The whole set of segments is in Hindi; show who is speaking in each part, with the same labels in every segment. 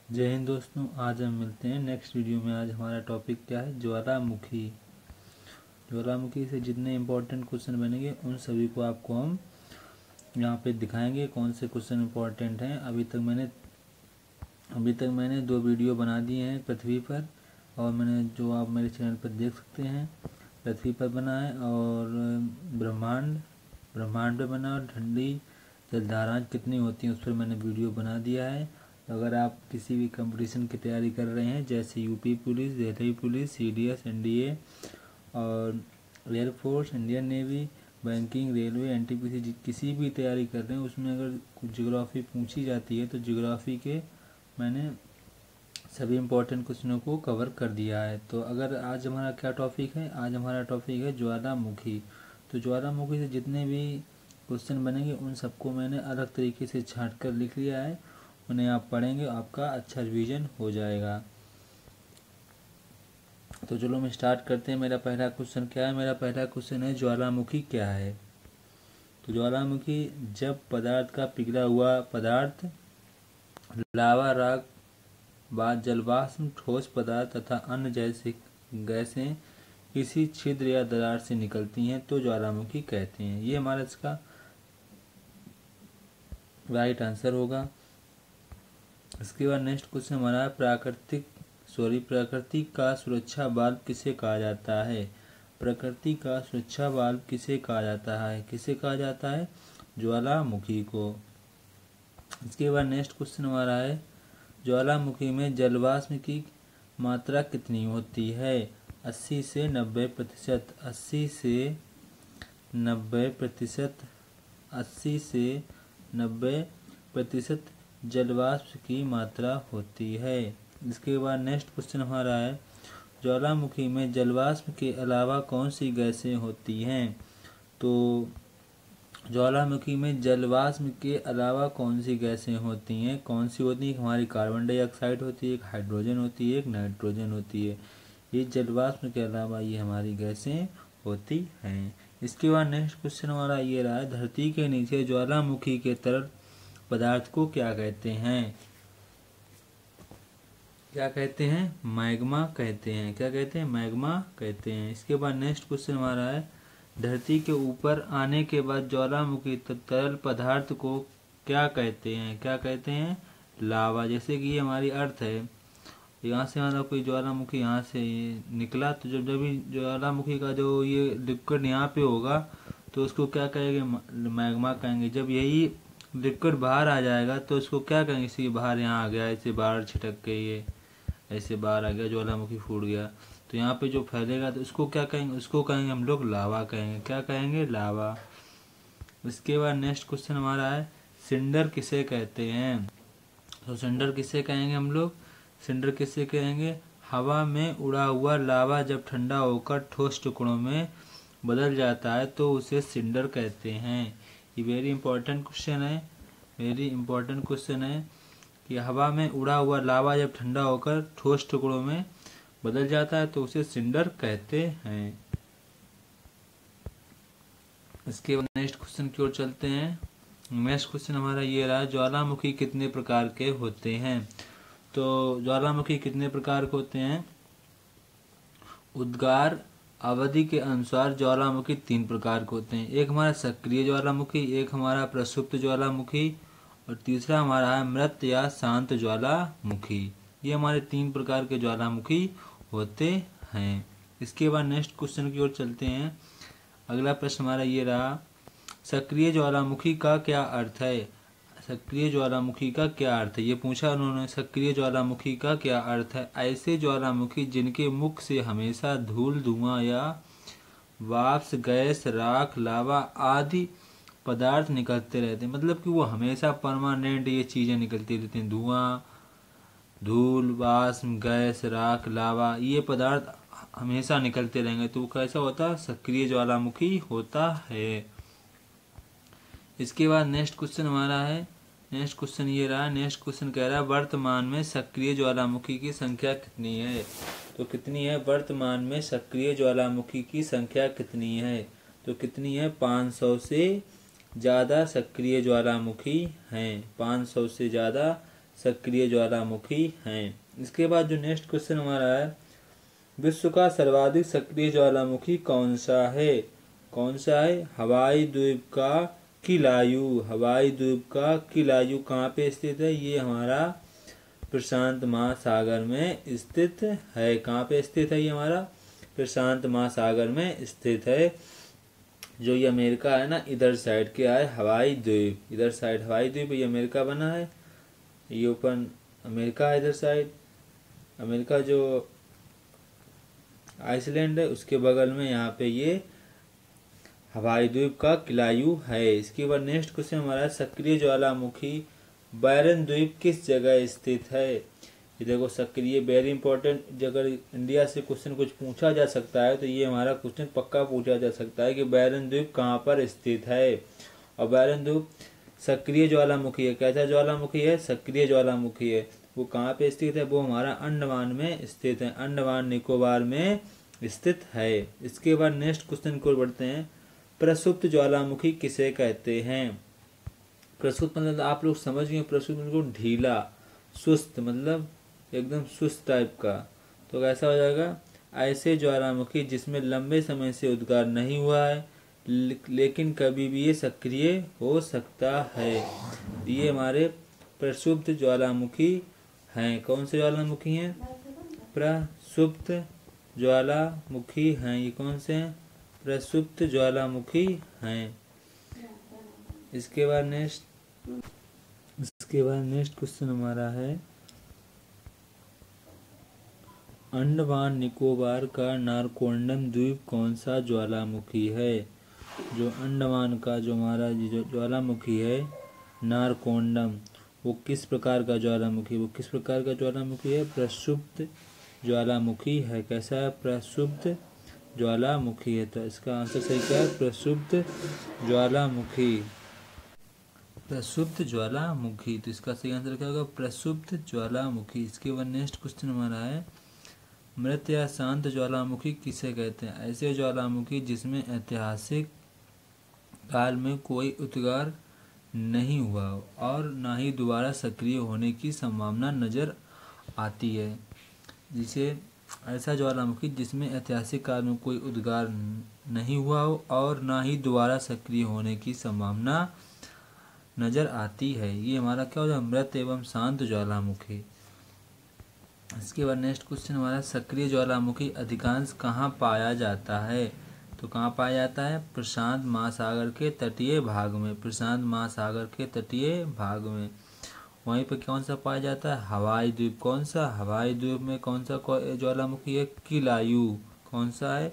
Speaker 1: जय हिंद दोस्तों, आज हम मिलते हैं नेक्स्ट वीडियो में। आज हमारा टॉपिक क्या है? ज्वालामुखी। ज्वालामुखी से जितने इम्पोर्टेंट क्वेश्चन बनेंगे उन सभी को आपको हम यहाँ पे दिखाएंगे कौन से क्वेश्चन इम्पोर्टेंट हैं। अभी तक मैंने 2 वीडियो बना दिए हैं पृथ्वी पर, और मैंने जो आप मेरे चैनल पर देख सकते हैं पृथ्वी पर बना है, और ब्रह्मांड पे बना, और ठंडी जलधाराएं कितनी होती हैं उस पर मैंने वीडियो बना दिया है। अगर आप किसी भी कंपटीशन की तैयारी कर रहे हैं जैसे UP police, Delhi police, CDS, NDA और air force, Indian navy, banking, railway, NTPC, किसी भी तैयारी कर रहे हैं उसमें अगर कुछ ज्योग्राफी पूछी जाती है तो ज्योग्राफी के मैंने सभी इम्पोर्टेंट क्वेश्चनों को कवर कर दिया है। तो अगर आज हमारा क्या टॉपिक है? आज हमारा टॉपिक है ज्वालामुखी। तो ज्वालामुखी से जितने भी क्वेश्चन बनेंगे उन सबको मैंने अलग तरीके से छांट कर लिख लिया है। उन्हें आप पढ़ेंगे, आपका अच्छा रिवीजन हो जाएगा। तो चलो हम स्टार्ट करते हैं। मेरा पहला क्वेश्चन क्या है? मेरा पहला क्वेश्चन है ज्वालामुखी क्या है। तो ज्वालामुखी जब पदार्थ का पिघला हुआ पदार्थ, लावा, राख, बाद जलवाष्प, ठोस पदार्थ तथा अन्य जैसे गैसें किसी छिद्र या दरार से निकलती हैं तो ज्वालामुखी कहते हैं। ये हमारा इसका राइट आंसर होगा। इसके बाद नेक्स्ट क्वेश्चन हमारा है प्रकृति का सुरक्षा वाल्व किसे कहा जाता है? प्रकृति का सुरक्षा वाल्व किसे कहा जाता है? किसे कहा जाता है? ज्वालामुखी को। इसके बाद नेक्स्ट क्वेश्चन हमारा है ज्वालामुखी में जलवाष्प की मात्रा कितनी होती है? 80 से 90%। 80 से 90%। 80 से 90% जलवाष्प की मात्रा होती है। इसके बाद नेक्स्ट क्वेश्चन हमारा है ज्वालामुखी में जलवाष्प के अलावा कौन सी गैसें होती हैं? तो ज्वालामुखी में जलवाष्प के अलावा कौन सी गैसें होती हैं? कौन सी होती है? हमारी कार्बन डाइऑक्साइड होती है, एक हाइड्रोजन होती है, एक नाइट्रोजन होती है। ये जलवाष्प के अलावा ये हमारी गैसें होती हैं। इसके बाद नेक्स्ट क्वेश्चन हमारा ये रहा है धरती के नीचे ज्वालामुखी के तरल पदार्थ को क्या कहते हैं? क्या कहते हैं? मैग्मा कहते हैं। क्या कहते हैं? मैग्मा कहते हैं। इसके बाद नेक्स्ट क्वेश्चन हमारा है धरती के ऊपर आने के बाद ज्वालामुखी तरल पदार्थ को क्या कहते हैं? क्या कहते हैं? लावा। जैसे कि ये हमारी अर्थ है, यहाँ से हमारा कोई ज्वालामुखी यहाँ से निकला, तो जब भी ज्वालामुखी का जो ये लिक्विड यहाँ पे होगा तो उसको क्या कहेंगे? मैग्मा कहेंगे। जब यही लिक्विड बाहर आ जाएगा तो उसको क्या कहेंगे? इसी बाहर यहाँ आ गया, ऐसे बाहर छिटक के ये ऐसे बाहर आ गया, ज्वालामुखी फूट गया, तो यहाँ पे जो फैलेगा तो उसको क्या कहेंगे? उसको कहेंगे हम लोग लावा कहेंगे। क्या कहेंगे? लावा। इसके बाद नेक्स्ट क्वेश्चन हमारा है सिंडर किसे कहते हैं? तो सिंडर किसे कहेंगे हम लोग? सिंडर किसे कहेंगे? हवा में उड़ा हुआ लावा जब ठंडा होकर ठोस टुकड़ों में बदल जाता है तो उसे सिंडर कहते हैं। ये वेरी इंपॉर्टेंट क्वेश्चन है। वेरी इंपॉर्टेंट क्वेश्चन है कि हवा में उड़ा हुआ लावा जब ठंडा होकर ठोस टुकड़ों में बदल जाता है तो उसे सिंडर कहते हैं। इसके बाद नेक्स्ट क्वेश्चन की ओर चलते हैं। नेक्स्ट क्वेश्चन हमारा ये रहा ज्वालामुखी कितने प्रकार के होते हैं? तो ज्वालामुखी कितने प्रकार के होते हैं? उद्गार अवधि के अनुसार ज्वालामुखी 3 प्रकार के होते हैं। एक हमारा सक्रिय ज्वालामुखी, एक हमारा प्रसुप्त ज्वालामुखी, और तीसरा हमारा है मृत या शांत ज्वालामुखी। ये हमारे 3 प्रकार के ज्वालामुखी होते हैं। इसके बाद नेक्स्ट क्वेश्चन की ओर चलते हैं। अगला प्रश्न हमारा ये रहा सक्रिय ज्वालामुखी का क्या अर्थ है? सक्रिय ज्वालामुखी का क्या अर्थ है? ये पूछा उन्होंने, सक्रिय ज्वालामुखी का क्या अर्थ है? ऐसे ज्वालामुखी जिनके मुख से हमेशा धूल, धुआं या वाष्प, गैस, राख, लावा आदि पदार्थ निकलते रहते हैं। मतलब कि वो हमेशा परमानेंट ये चीजें निकलती रहती हैं। धुआं, धूल, वाष्प, गैस, राख, लावा, ये पदार्थ हमेशा निकलते रहेंगे तो वो कैसा होता है? सक्रिय ज्वालामुखी होता है। इसके बाद नेक्स्ट क्वेश्चन हमारा है, नेक्स्ट क्वेश्चन ये रहा, नेक्स्ट क्वेश्चन कह रहा है वर्तमान में सक्रिय ज्वालामुखी की संख्या कितनी है? तो कितनी है? वर्तमान में सक्रिय ज्वालामुखी की संख्या कितनी है? तो कितनी है? 500 से ज़्यादा सक्रिय ज्वालामुखी हैं। 500 से ज़्यादा सक्रिय ज्वालामुखी हैं। इसके बाद जो नेक्स्ट क्वेश्चन हमारा है, विश्व का सर्वाधिक सक्रिय ज्वालामुखी कौन सा है? कौन सा है? हवाई द्वीप का किलायू। हवाई द्वीप का किलायू कहाँ पे स्थित है? ये हमारा प्रशांत महासागर में स्थित है। कहाँ पे स्थित है? ये हमारा प्रशांत महासागर में स्थित है। जो ये अमेरिका है ना, इधर साइड क्या है? हवाई द्वीप। इधर साइड हवाई द्वीप, ये अमेरिका बना है, ये ओपन अमेरिका है। इधर साइड अमेरिका जो आइसलैंड है उसके बगल में यहाँ पे ये हवाई द्वीप का किलायू है। इसके बाद नेक्स्ट क्वेश्चन हमारा, सक्रिय ज्वालामुखी बैरन द्वीप किस जगह स्थित है? ये देखो सक्रिय, वेरी इंपॉर्टेंट। अगर इंडिया से क्वेश्चन कुछ पूछा जा सकता है तो ये हमारा क्वेश्चन पक्का पूछा जा सकता है कि बैरन द्वीप कहाँ पर स्थित है। और बैरन द्वीप सक्रिय ज्वालामुखी है। कैसा ज्वालामुखी है? सक्रिय ज्वालामुखी है। वो कहाँ पे स्थित है? वो हमारा अंडमान में स्थित है, अंडमान निकोबार में स्थित है। इसके बाद नेक्स्ट क्वेश्चन को बढ़ते हैं, प्रसुप्त ज्वालामुखी किसे कहते हैं? प्रसुप्त मतलब आप लोग समझ गए, प्रसुप्त मतलब ढीला, सुस्त, मतलब एकदम सुस्त टाइप का। तो कैसा हो जाएगा? ऐसे ज्वालामुखी जिसमें लंबे समय से उद्गार नहीं हुआ है लेकिन कभी भी ये सक्रिय हो सकता है, ये हमारे प्रसुप्त ज्वालामुखी हैं। कौन से ज्वालामुखी हैं? प्रसुप्त ज्वालामुखी हैं। ये कौन से हैं? प्रसुप्त ज्वालामुखी हैं। इसके बाद नेक्स्ट क्वेश्चन हमारा है, अंडमान निकोबार का नारकोंडम द्वीप कौन सा ज्वालामुखी है? जो अंडमान का जो हमारा जो ज्वालामुखी है नारकोंडम, वो किस प्रकार का ज्वालामुखी? वो किस प्रकार का ज्वालामुखी है? प्रसुप्त ज्वालामुखी है। कैसा है? प्रसुप्त ज्वालामुखी है। तो इसका आंसर सही क्या है? प्रसुप्त ज्वालामुखी। प्रसुप्त ज्वालामुखी, तो इसका सही आंसर क्या होगा? प्रसुप्त ज्वालामुखी। इसके बाद नेक्स्ट क्वेश्चन हमारा है, मृत या शांत ज्वालामुखी किसे कहते हैं? ऐसे ज्वालामुखी जिसमें ऐतिहासिक काल में कोई उद्गार नहीं हुआ और ना ही दोबारा सक्रिय होने की संभावना नजर आती है। जिसे ऐसा ज्वालामुखी जिसमें ऐतिहासिक काल में कोई उद्गार नहीं हुआ हो और ना ही दोबारा सक्रिय होने की संभावना नजर आती है, ये हमारा क्या हो जाए? मृत एवं शांत ज्वालामुखी। इसके बाद नेक्स्ट क्वेश्चन हमारा, सक्रिय ज्वालामुखी अधिकांश कहाँ पाया जाता है? तो कहाँ पाया जाता है? प्रशांत महासागर के तटीय भाग में। प्रशांत महासागर के तटीय भाग में। वहीं पर कौन सा पाया जाता है? हवाई द्वीप। कौन सा? हवाई द्वीप में कौन सा ज्वालामुखी है? किलायू। कौन सा है?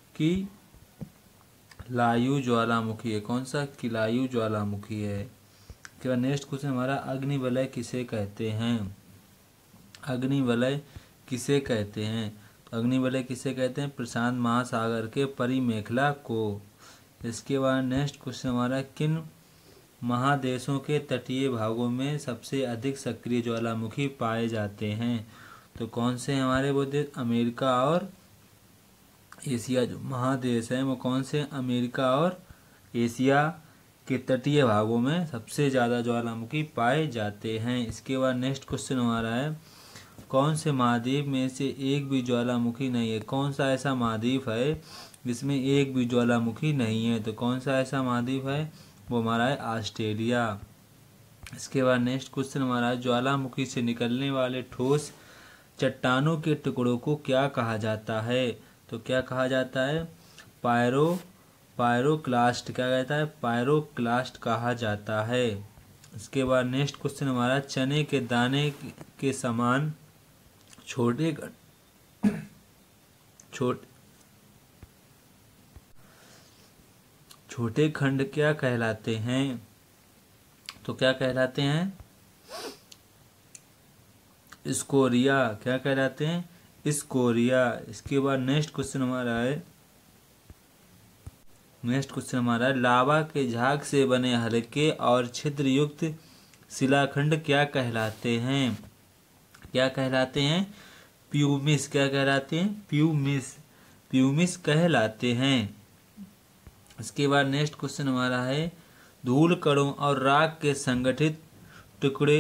Speaker 1: किलायू ज्वालामुखी है। कौन सा? किलायू ज्वालामुखी है। इसके बाद नेक्स्ट क्वेश्चन हमारा, अग्निवलय किसे कहते हैं? अग्निवलय किसे कहते हैं? तो अग्निवलय किसे कहते हैं? प्रशांत महासागर के परिमेखला को। इसके बाद नेक्स्ट क्वेश्चन हमारा, किन महादेशों के तटीय भागों में सबसे अधिक सक्रिय ज्वालामुखी पाए जाते हैं? तो कौन से हमारे वो देश? अमेरिका और एशिया। जो महादेश हैं वो कौन से? अमेरिका और एशिया के तटीय भागों में सबसे ज़्यादा ज्वालामुखी पाए जाते हैं। इसके बाद नेक्स्ट क्वेश्चन हमारा है, कौन से महाद्वीप में से एक भी ज्वालामुखी नहीं है? कौन सा ऐसा महाद्वीप है जिसमें एक भी ज्वालामुखी नहीं है? तो कौन सा ऐसा महाद्वीप है? वो हमारा है ऑस्ट्रेलिया। इसके बाद नेक्स्ट क्वेश्चन हमारा है, ज्वालामुखी से निकलने वाले ठोस चट्टानों के टुकड़ों को क्या कहा जाता है? तो क्या कहा जाता है? पायरोक्लास्ट। क्या कहता है? पायरोक्लास्ट कहा जाता है। इसके बाद नेक्स्ट क्वेश्चन हमारा, चने के दाने के समान छोटे खंड क्या कहलाते हैं? तो क्या कहलाते हैं? स्कोरिया। क्या कहलाते हैं? स्कोरिया। इसके बाद नेक्स्ट क्वेश्चन हमारा है, लावा के झाग से बने हल्के और छिद्रयुक्त शिलाखंड क्या कहलाते हैं? क्या कहलाते हैं? प्यूमिस। क्या कहलाते हैं? प्यूमिस कहलाते हैं। इसके बाद नेक्स्ट क्वेश्चन हमारा है, धूल कणों और राख के संगठित टुकड़े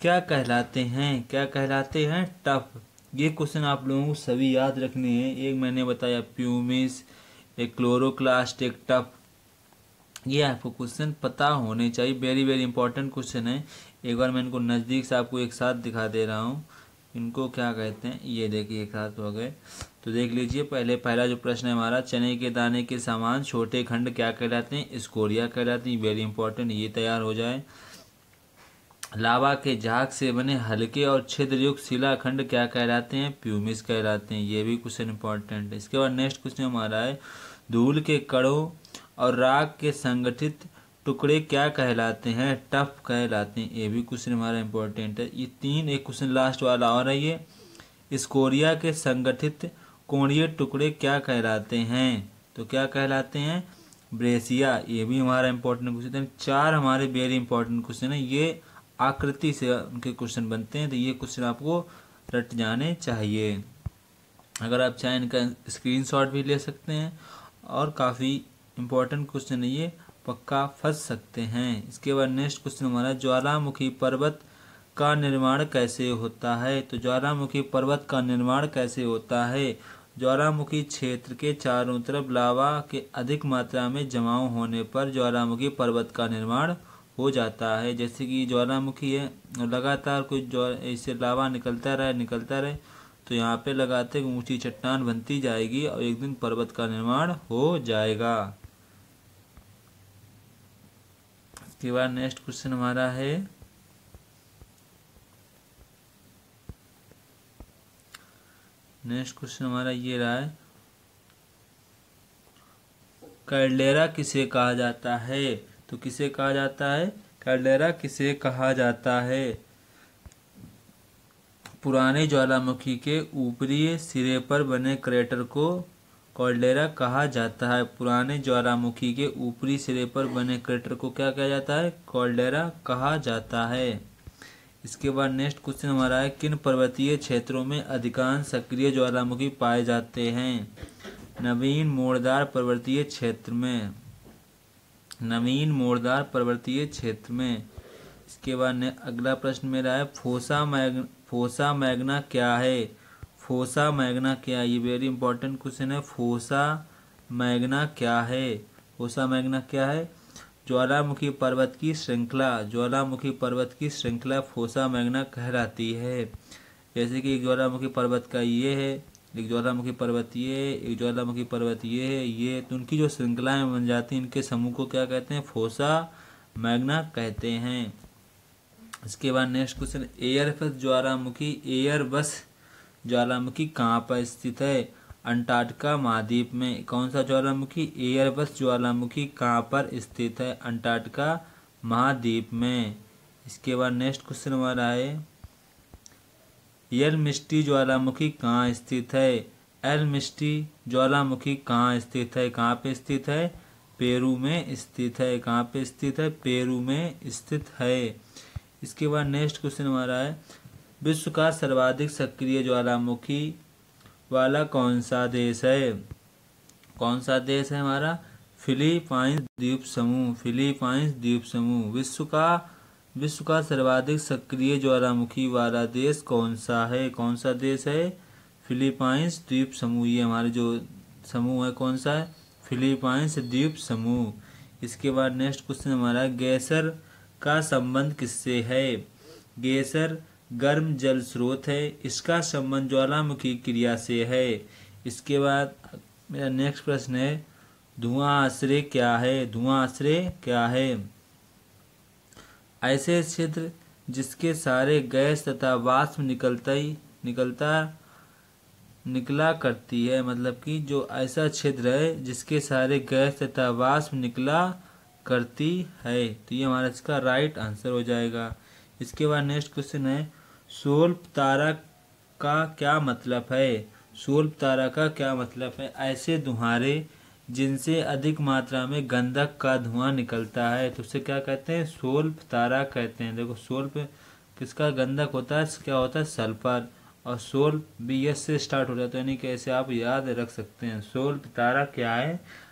Speaker 1: क्या कहलाते हैं? क्या कहलाते हैं? टफ। ये क्वेश्चन आप लोगों को सभी याद रखने हैं। एक मैंने बताया प्यूमिस, एक क्लोरोक्लास्ट, एक टफ। ये आपको क्वेश्चन पता होने चाहिए। वेरी वेरी इंपॉर्टेंट क्वेश्चन है। एक बार मैं इनको नज़दीक से आपको एक साथ दिखा दे रहा हूँ। इनको क्या कहते हैं, ये देखिए एक साथ हो गए। तो देख लीजिए, पहला जो प्रश्न है हमारा, चने के दाने के समान छोटे खंड क्या कहलाते हैं? स्कोरिया कहलाते हैं। वेरी इंपॉर्टेंट, ये तैयार हो जाए। लावा के झाग से बने हल्के और छिद्रयुक्त शिलाखंड क्या कहलाते हैं? प्यूमिस कहलाते हैं। ये भी क्वेश्चन इंपॉर्टेंट है। इसके बाद नेक्स्ट क्वेश्चन हमारा है, धूल के कणों और राख के संगठित टुकड़े क्या कहलाते हैं? टफ कहलाते हैं। ये भी क्वेश्चन हमारा इंपॉर्टेंट है। ये तीन, एक क्वेश्चन लास्ट वाला और है ये, स्कोरिया के संगठित कोणीय टुकड़े क्या कहलाते हैं? तो क्या कहलाते हैं? ब्रेसिया। ये भी हमारा इंपॉर्टेंट क्वेश्चन है। चार हमारे वेरी इंपॉर्टेंट क्वेश्चन है। ये आकृति से उनके क्वेश्चन बनते हैं, तो ये क्वेश्चन आपको रट जाने चाहिए। अगर आप चाहें इनका स्क्रीनशॉट भी ले सकते हैं, और काफ़ी इंपॉर्टेंट क्वेश्चन है ये, पक्का फंस सकते हैं। इसके बाद नेक्स्ट क्वेश्चन हमारा, ज्वालामुखी पर्वत का निर्माण कैसे होता है? तो ज्वालामुखी पर्वत का निर्माण कैसे होता है? ज्वालामुखी क्षेत्र के चारों तरफ लावा के अधिक मात्रा में जमाव होने पर ज्वालामुखी पर्वत का निर्माण हो जाता है। जैसे कि ज्वालामुखी है, लगातार कोई ऐसे लावा निकलता रहे, तो यहाँ पे लगाते ऊंची चट्टान बनती जाएगी और एक दिन पर्वत का निर्माण हो जाएगा। इसके बाद नेक्स्ट क्वेश्चन हमारा है, नेक्स्ट क्वेश्चन हमारा ये रहा है, कैल्डेरा किसे कहा जाता है? तो किसे कहा जाता है? कैल्डेरा किसे कहा जाता है? पुराने ज्वालामुखी के ऊपरी सिरे पर बने क्रेटर को कैल्डेरा कहा जाता है। पुराने ज्वालामुखी के ऊपरी सिरे पर बने क्रेटर को क्या कहा जाता है? कैल्डेरा कहा जाता है। इसके बाद नेक्स्ट क्वेश्चन हमारा है, किन पर्वतीय क्षेत्रों में अधिकांश सक्रिय ज्वालामुखी पाए जाते हैं? नवीन मोड़दार पर्वतीय क्षेत्र में, नवीन मोड़दार पर्वतीय क्षेत्र में। इसके बाद अगला प्रश्न मेरा है, फोसा मैग्ना क्या है? फोसा मैग्ना क्या है? ये वेरी इंपॉर्टेंट क्वेश्चन है। फोसा मैग्ना क्या है? फोसा मैग्ना क्या है? ज्वालामुखी पर्वत की श्रृंखला, ज्वालामुखी पर्वत की श्रृंखला फोसा मैग्ना कहलाती है। जैसे कि एक ज्वालामुखी पर्वत का ये है, एक ज्वालामुखी पर्वत ये है, एक ज्वालामुखी पर्वत ये है, ये, तो उनकी जो श्रृंखलाएं बन जाती हैं, इनके समूह को क्या कहते हैं? फोसा मैग्ना कहते हैं। इसके बाद नेक्स्ट क्वेश्चन, एयरबस ज्वालामुखी, एयरबस ज्वालामुखी कहाँ पर स्थित है? अंटार्कटिका महाद्वीप में। कौन सा ज्वालामुखी? एयरबस ज्वालामुखी कहाँ पर स्थित है? अंटार्कटिका महाद्वीप में। इसके बाद नेक्स्ट क्वेश्चन हमारा है, एल्मिस्टी ज्वालामुखी कहाँ स्थित है? एल्मिस्टी ज्वालामुखी कहाँ स्थित है? कहाँ पे स्थित है? पेरू में स्थित है। कहाँ पे स्थित है? पेरू में स्थित है। इसके बाद नेक्स्ट क्वेश्चन हमारा है, विश्व का सर्वाधिक सक्रिय ज्वालामुखी वाला कौन सा देश है? कौन सा देश है हमारा? फिलीपाइंस द्वीप समूह, फिलीपाइंस द्वीप समूह। विश्व का सर्वाधिक सक्रिय ज्वालामुखी वाला देश कौन सा है? कौन सा देश है? फिलीपाइंस द्वीप समूह। ये हमारे जो समूह है कौन सा है? फिलीपाइंस द्वीप समूह। इसके बाद नेक्स्ट क्वेश्चन हमारा, गेसर का संबंध किससे है? गेसर गर्म जल स्रोत है, इसका संबंध ज्वालामुखी क्रिया से है। इसके बाद मेरा नेक्स्ट प्रश्न है, धुआं आश्रय क्या है? धुआं आश्रय क्या है? ऐसे क्षेत्र जिसके सारे गैस तथा वाष्प निकला करती है, मतलब कि जो ऐसा क्षेत्र है जिसके सारे गैस तथा वाष्प निकला करती है, तो ये हमारा इसका राइट आंसर हो जाएगा। इसके बाद नेक्स्ट क्वेश्चन है, स्वल्प तारा का क्या मतलब है? स्वल्प तारा का क्या मतलब है? ऐसे धुआंरे जिनसे अधिक मात्रा में गंधक का धुआं निकलता है, तो उसे क्या कहते हैं? स्वल्प तारा कहते हैं। देखो स्वल्प किसका गंधक होता है? क्या होता है? सल्फर। और स्वल्प भी एस से स्टार्ट हो जाता है, यानी कि ऐसे आप याद रख सकते हैं। स्वल्प तारा क्या है?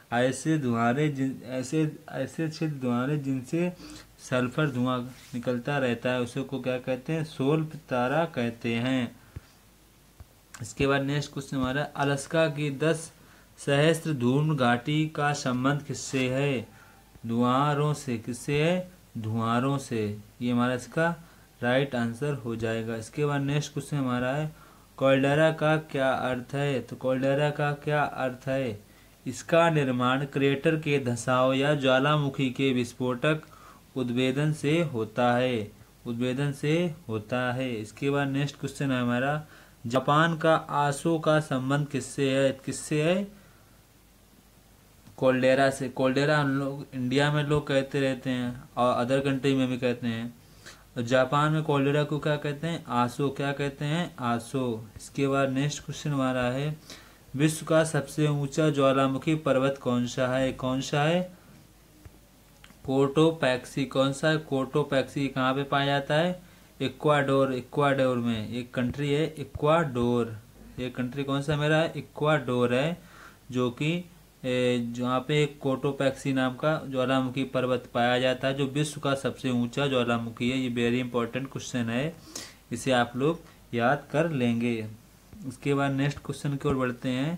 Speaker 1: ऐसे धुआंरे ऐसे ऐसे छिद्र धुआंरे जिनसे सल्फर धुआं निकलता रहता है उसे को क्या कहते हैं? शोल्प तारा कहते हैं। इसके बाद नेक्स्ट क्वेश्चन हमारा, अलास्का की 10 सहस्त्र धूम्र घाटी का संबंध किससे है? धुआंरों से। किससे है? धुआंरों से। ये हमारा इसका राइट आंसर हो जाएगा। इसके बाद नेक्स्ट क्वेश्चन हमारा है, कैल्डेरा का क्या अर्थ है? तो कैल्डेरा का क्या अर्थ है? इसका निर्माण क्रेटर के धंसाव या ज्वालामुखी के विस्फोटक उद्भेदन से होता है। उद्भेदन से होता है। इसके बाद नेक्स्ट क्वेश्चन है हमारा, जापान का आसो का संबंध किससे है? किससे है? कैल्डेरा से। कैल्डेरा हम लोग इंडिया में लोग कहते रहते हैं और अदर कंट्री में भी कहते हैं। और जापान में कैल्डेरा को क्या कहते हैं? आसो। क्या कहते हैं? आसो। इसके बाद नेक्स्ट क्वेश्चन हमारा है, विश्व का सबसे ऊंचा ज्वालामुखी पर्वत कौन सा है? कौन सा है? कोटोपैक्सी। कौन सा है? कोटोपैक्सी। कहाँ पे पाया जाता है? इक्वाडोर। इक्वाडोर में एक कंट्री है इक्वाडोर। ये कंट्री कौन सा मेरा है? इक्वाडोर है, जो कि जहाँ पे कोटोपैक्सी नाम का ज्वालामुखी पर्वत पाया जाता है, जो विश्व का सबसे ऊंचा ज्वालामुखी है। ये वेरी इंपॉर्टेंट क्वेश्चन है, इसे आप लोग याद कर लेंगे। इसके बाद नेक्स्ट क्वेश्चन की ओर बढ़ते हैं।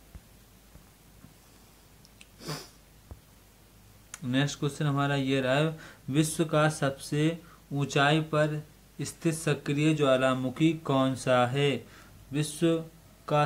Speaker 1: नेक्स्ट क्वेश्चन हमारा ये रहा है, विश्व का सबसे ऊंचाई पर स्थित सक्रिय ज्वालामुखी कौन सा है? विश्व का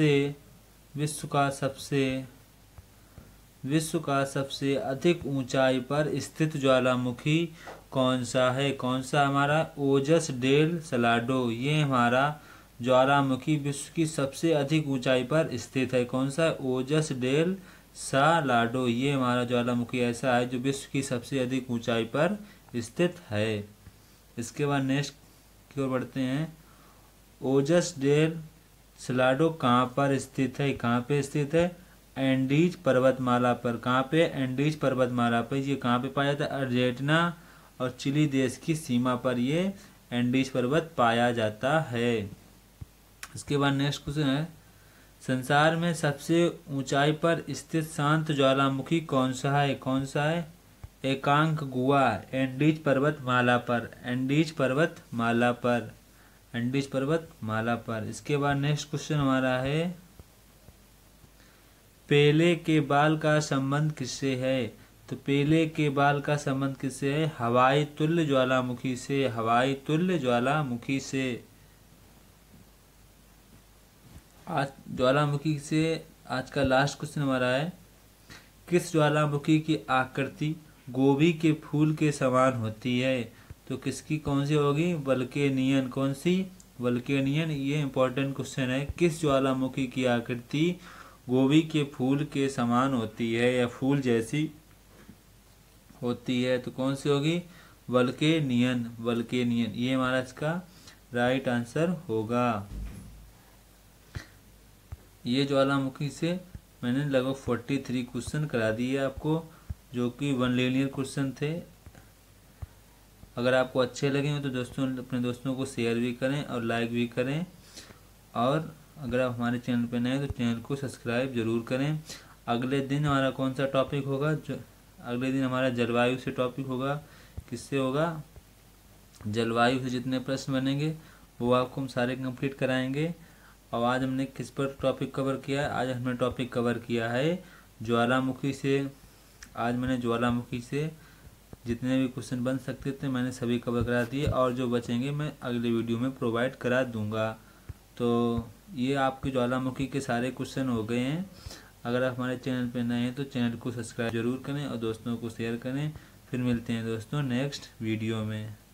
Speaker 1: सबसे अधिक ऊंचाई पर स्थित ज्वालामुखी कौन सा है? कौन सा? हमारा ओजस डेल सलाडो। ये हमारा ज्वालामुखी विश्व की सबसे अधिक ऊंचाई पर स्थित है। कौन सा? Ojos del Salado. ये हमारा ज्वालामुखी ऐसा है जो विश्व की सबसे अधिक ऊंचाई पर स्थित है। इसके बाद नेक्स्ट की ओर बढ़ते हैं, ओजस डेल सलाडो कहाँ पर स्थित है? कहाँ पे स्थित है? एंडीज पर्वतमाला पर। कहाँ पे? एंडीज पर्वतमाला पर। ये कहाँ पे पाया जाता है? अर्जेंटीना और चिली देश की सीमा पर ये एंडीज पर्वत पाया जाता है। इसके बाद नेक्स्ट क्वेश्चन है, संसार में सबसे ऊंचाई पर स्थित शांत ज्वालामुखी कौन सा है? कौन सा है? एकांक गुआ। एंडीज पर्वतमाला पर। एंडीज पर्वतमाला पर। एंडीज पर्वतमाला पर। इसके बाद नेक्स्ट क्वेश्चन हमारा है, पेले के बाल का संबंध किससे है? तो पेले के बाल का संबंध किससे है? हवाई तुल्य ज्वालामुखी से। हवाई तुल्य ज्वालामुखी से। आज ज्वालामुखी से आज का लास्ट क्वेश्चन हमारा है, किस ज्वालामुखी की आकृति गोभी के फूल के समान होती है? तो किसकी कौन सी होगी? वल्केनियन। कौन सी? वल्केनियन। ये इंपॉर्टेंट क्वेश्चन है, किस ज्वालामुखी की आकृति गोभी के फूल के समान होती है या फूल जैसी होती है? तो कौन सी होगी? वल्केनियन। वल्केनियन। ये हमारा इसका राइट आंसर होगा। ये ज्वालामुखी से मैंने लगभग 43 क्वेश्चन करा दिए आपको, जो कि 1 लीनियर क्वेश्चन थे। अगर आपको अच्छे लगे तो दोस्तों अपने दोस्तों को शेयर भी करें और लाइक भी करें, और अगर आप हमारे चैनल पर नए हैं तो चैनल को सब्सक्राइब जरूर करें। अगले दिन हमारा कौन सा टॉपिक होगा? अगले दिन हमारा जलवायु से टॉपिक होगा। किससे होगा? जलवायु से जितने प्रश्न बनेंगे वो आपको हम सारे कंप्लीट कराएंगे। और आज हमने किस पर टॉपिक कवर किया है? आज हमने टॉपिक कवर किया है ज्वालामुखी से। आज मैंने ज्वालामुखी से जितने भी क्वेश्चन बन सकते थे मैंने सभी कवर करा दिए, और जो बचेंगे मैं अगले वीडियो में प्रोवाइड करा दूंगा। तो ये आपके ज्वालामुखी के सारे क्वेश्चन हो गए हैं। अगर आप हमारे चैनल पर नए हैं तो चैनल को सब्सक्राइब जरूर करें और दोस्तों को शेयर करें। फिर मिलते हैं दोस्तों नेक्स्ट वीडियो में।